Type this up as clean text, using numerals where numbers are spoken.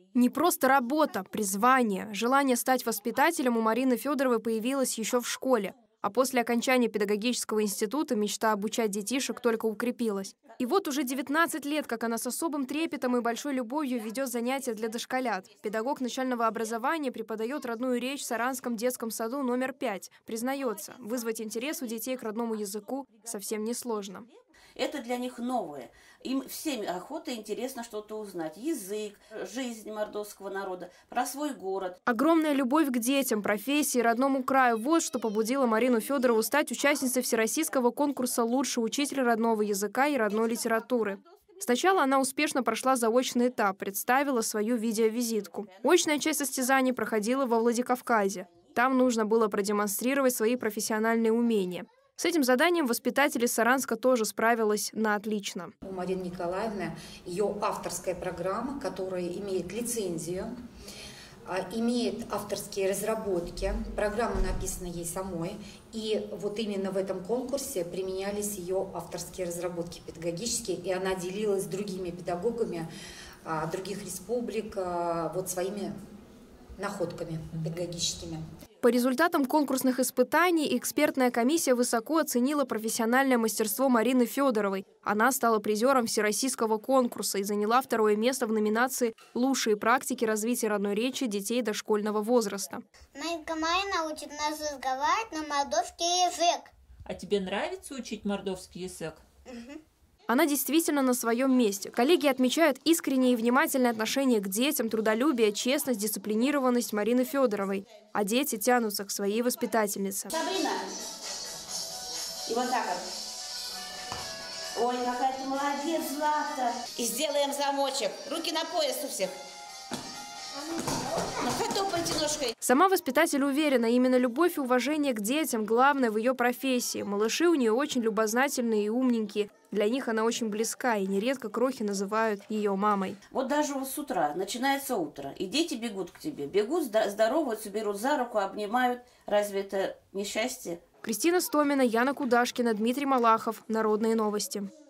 Не просто работа, призвание. Желание стать воспитателем у Марины Федоровой появилось еще в школе. А после окончания педагогического института мечта обучать детишек только укрепилась. И вот уже 19 лет, как она с особым трепетом и большой любовью ведет занятия для дошколят. Педагог начального образования преподает родную речь в Саранском детском саду номер 5. Признается, вызвать интерес у детей к родному языку совсем несложно. Это для них новое. Им всем охота и интересно что-то узнать. Язык, жизнь мордовского народа, про свой город. Огромная любовь к детям, профессии, родному краю – вот что побудило Марину Федорову стать участницей всероссийского конкурса «Лучший учитель родного языка и родной литературы». Сначала она успешно прошла заочный этап, представила свою видеовизитку. Очная часть состязаний проходила во Владикавказе. Там нужно было продемонстрировать свои профессиональные умения. С этим заданием воспитатель из Саранска тоже справилась на отлично. У Марины Николаевны ее авторская программа, которая имеет лицензию, имеет авторские разработки. Программа написана ей самой. И вот именно в этом конкурсе применялись ее авторские разработки педагогические. И она делилась с другими педагогами других республик вот своими находками педагогическими. По результатам конкурсных испытаний экспертная комиссия высоко оценила профессиональное мастерство Марины Федоровой. Она стала призером всероссийского конкурса и заняла 2-е место в номинации «Лучшие практики развития родной речи детей дошкольного возраста». Маринка Марина учит нас разговаривать на мордовский язык. А тебе нравится учить мордовский язык? Угу. Она действительно на своем месте. Коллеги отмечают искреннее и внимательное отношение к детям, трудолюбие, честность, дисциплинированность Марины Федоровой. А дети тянутся к своей воспитательнице. Сабрина! И вот так вот. Ой, какая ты молодец, Злата! И сделаем замочек. Руки на пояс у всех. Сама воспитатель уверена, именно любовь и уважение к детям главное в ее профессии. Малыши у нее очень любознательные и умненькие. Для них она очень близка, и нередко крохи называют ее мамой. Вот даже вот с утра, начинается утро, и дети бегут к тебе. Бегут, здороваются, берут за руку, обнимают. Разве это не счастье? Кристина Стомина, Яна Кудашкина, Дмитрий Малахов. Народные новости.